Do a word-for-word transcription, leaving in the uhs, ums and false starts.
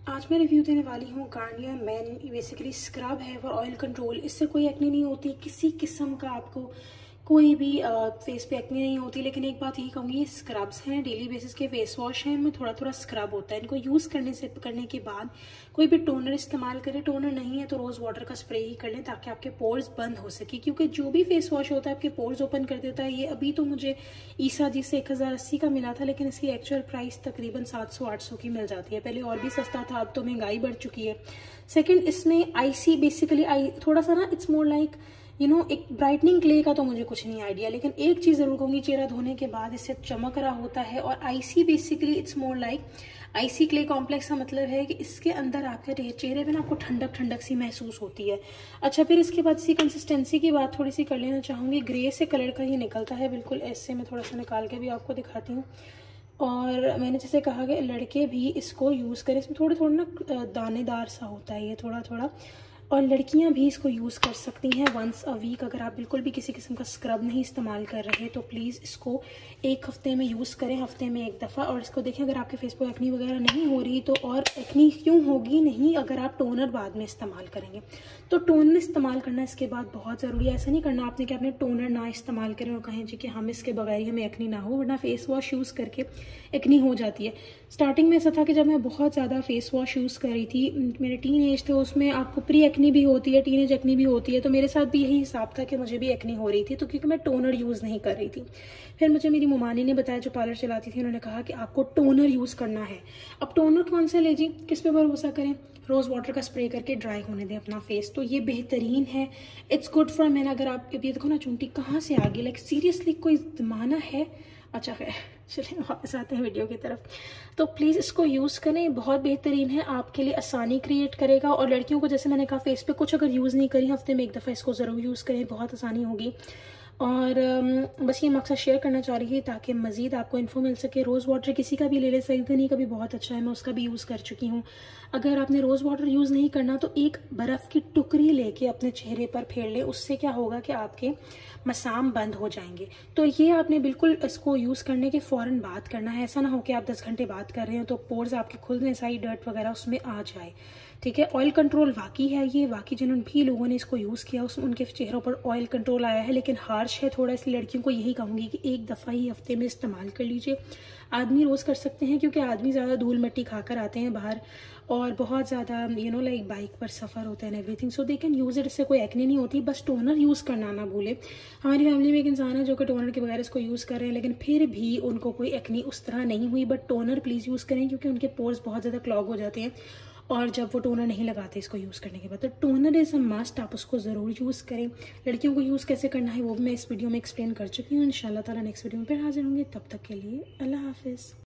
आज मैं रिव्यू देने वाली हूँ गार्नियर मेन बेसिकली स्क्रब है वो ऑयल कंट्रोल। इससे कोई एक्ने नहीं होती, किसी किस्म का आपको कोई भी फेस पे एक्ने नहीं होती। लेकिन एक बात यही कहूँगी, ये स्क्रब्स हैं, डेली बेसिस के फेस वॉश हैं, इनमें थोड़ा थोड़ा स्क्रब होता है। इनको यूज़ करने से करने के बाद कोई भी टोनर इस्तेमाल करें, टोनर नहीं है तो रोज़ वाटर का स्प्रे ही कर लें ताकि आपके पोर्स बंद हो सके, क्योंकि जो भी फेस वॉश होता है आपके पोर्स ओपन कर देता है। ये अभी तो मुझे ईसा जी से एक हज़ार अस्सी का मिला था, लेकिन इसकी एक्चुअल प्राइस तकरीबन सात सौ आठ सौ की मिल जाती है। पहले और भी सस्ता था, अब तो महंगाई बढ़ चुकी है। सेकेंड, इसमें आईसी बेसिकली आई थोड़ा सा ना it's more like you know एक ब्राइटनिंग क्ले का तो मुझे कुछ नहीं आइडिया, लेकिन एक चीज़ ज़रूर कहूँगी, चेहरा धोने के बाद इससे चमक रहा होता है। और icy basically it's more like icy clay complex का मतलब है कि इसके अंदर आपके चेहरे पे ना आपको ठंडक ठंडक सी महसूस होती है। अच्छा, फिर इसके बाद इसकी कंसिस्टेंसी की बात थोड़ी सी कर लेना चाहूँगी। ग्रे से कलर का ये निकलता है बिल्कुल ऐसे। मैं थोड़ा सा निकाल के भी आपको दिखाती हूँ। और मैंने जैसे कहा कि लड़के भी इसको यूज़ करें, इसमें थोड़ा थोड़ा ना दानेदार सा होता है ये थोड़ा थोड़ा। और लड़कियां भी इसको यूज़ कर सकती हैं वंस अ वीक। अगर आप बिल्कुल भी किसी किस्म का स्क्रब नहीं इस्तेमाल कर रहे तो प्लीज़ इसको एक हफ्ते में यूज़ करें, हफ्ते में एक दफ़ा। और इसको देखें, अगर आपके फेस पर एक्नी वगैरह नहीं हो रही तो, और एक्नी क्यों होगी नहीं अगर आप टोनर बाद में इस्तेमाल करेंगे तो टोनर इस्तेमाल करना इसके बाद बहुत ज़रूरी है। ऐसा नहीं करना आपने कि आपने टोनर ना इस्तेमाल करें और कहें जी कि हम इसके बगैर ही हमें एक्नी ना हो, वरना फेस वॉश यूज़ करके एक्नी हो जाती है। स्टार्टिंग में ऐसा था कि जब मैं बहुत ज़्यादा फेस वॉश यूज़ कर रही थी, मेरे टीन एज थे, उसमें आपको प्री एक्नी भी होती है, टीनेज एक्नी भी होती है, तो मेरे साथ भी यही हिसाब था कि मुझे भी एक्नी हो रही थी, तो क्योंकि मैं टोनर यूज़ नहीं कर रही थी। फिर मुझे मेरी ममानी ने बताया, जो पार्लर चलाती थी, उन्होंने कहा कि आपको टोनर यूज़ करना है। अब टोनर कौन सा ले जी, किस पे भरोसा करें? रोज़ वाटर का स्प्रे करके ड्राई होने दें अपना फेस, तो ये बेहतरीन है। It's good for man. अगर आप ये देखो ना, चुंटी कहाँ से आ गई, लाइक सीरियसली कोई ज़माना है। अच्छा है, चलिए वापस आते हैं वीडियो की तरफ। तो प्लीज़ इसको यूज़ करें, बहुत बेहतरीन है, आपके लिए आसानी क्रिएट करेगा। और लड़कियों को जैसे मैंने कहा, फेस पे कुछ अगर यूज़ नहीं करी, हफ्ते में एक दफ़ा इसको ज़रूर यूज़ करें, बहुत आसानी होगी। और बस ये मकसद शेयर करना चाह रही है ताकि मज़ीद आपको इन्फो मिल सके। रोज़ वाटर किसी का भी ले ले, सैगनी का भी बहुत अच्छा है, मैं उसका भी यूज़ कर चुकी हूँ। अगर आपने रोज़ वाटर यूज़ नहीं करना तो एक बर्फ़ की टुकड़ी लेके अपने चेहरे पर फेर लें, उससे क्या होगा कि आपके मसाम बंद हो जाएंगे। तो ये आपने बिल्कुल इसको यूज़ करने के फ़ौरन बाद करना है। ऐसा ना हो कि आप दस घंटे बाद कर रहे हो तो पोर्स आपके खुल में सारी डर्ट वगैरह उसमें आ जाए। ठीक है, ऑयल कंट्रोल वाकई है ये, वाकई जिन भी लोगों ने इसको यूज़ किया उस उनके चेहरों पर ऑयल कंट्रोल आया है, लेकिन हार्श है थोड़ा, इसलिए लड़कियों को यही कहूँगी कि एक दफ़ा ही हफ्ते में इस्तेमाल कर लीजिए। आदमी रोज़ कर सकते हैं, क्योंकि आदमी ज़्यादा धूल मिट्टी खाकर आते हैं बाहर, और बहुत ज़्यादा यू नो लाइक बाइक पर सफ़र होता है everything, so they can use it. इससे कोई एक्ने नहीं होती, बस टोनर यूज़ करना ना भूले। हमारी फैमिली में एक इंसान है जो कि टोनर के बगैर इसको यूज़ कर रहे हैं, लेकिन फिर भी उनको कोई एक्ने उस तरह नहीं हुई। बट टोनर प्लीज़ यूज़ करें, क्योंकि उनके पोर्स बहुत ज़्यादा क्लॉग हो जाते हैं और जब वो टोनर नहीं लगाते इसको यूज़ करने के बाद, तो टोनर इज़ अ मस्ट, आप उसको ज़रूर यूज़ करें। लड़कियों को यूज़ कैसे करना है वो भी मैं इस वीडियो में एक्सप्लेन कर चुकी हूँ। इंशाल्लाह ताला नेक्स्ट वीडियो में फिर हाजिर होंगे, तब तक के लिए अल्लाह हाफिज़।